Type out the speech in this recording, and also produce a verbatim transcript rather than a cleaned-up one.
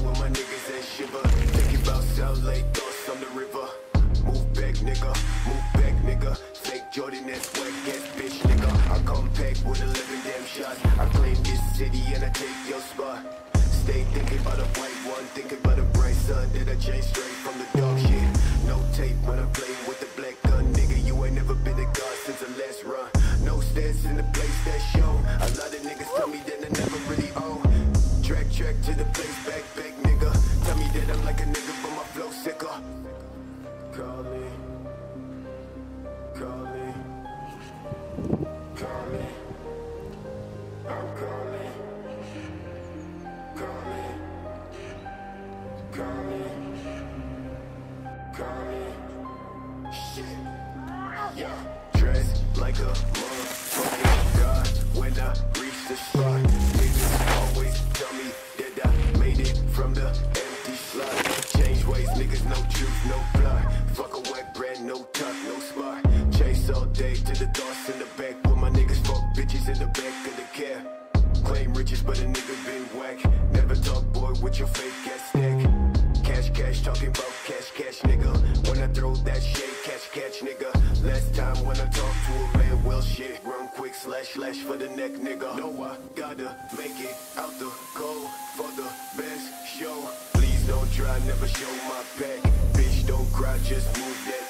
with my niggas that shiver. Thinking about South Lake, thoughts on the river. Move back, nigga, move back, nigga. Fake Jordan, that's whack ass bitch, nigga. I come back with eleven damn shots. I claim this city and I take your spot. Stay thinking about a white one, thinking about a bright sun. That I changed straight from the dog shit. No tape when I'm playing with the black gun, nigga. You ain't never been a god since the last run. No stats in the place that show. A lot of niggas tell me that I never really own. Track, track to the place, back, back, nigga. Tell me that I'm like a nigga, but my flow sicker. Call me, call me, call me. I'm calling, call me, call me, call me. Shit, yeah. Dressed like a motherfucking god when I reach the spot. Niggas always tell me that I made it from the empty slot. Change ways, niggas, no truth, no plot. Fuck a wet brand, no top, no spot. Chase all day to the thoughts in the back. With my niggas fuck bitches in the back of the cab. Claim riches, but a nigga been whack. Never talk, boy, with your fake ass stack. Cash, cash, talking about cash, cash, nigga. When I throw that shit, catch, catch, nigga. Last time when I talk to a man, well, shit. Run quick, slash, slash for the neck, nigga. No, I gotta make it out the cold for the best show. Please don't try, never show my back. Bitch, don't cry, just move that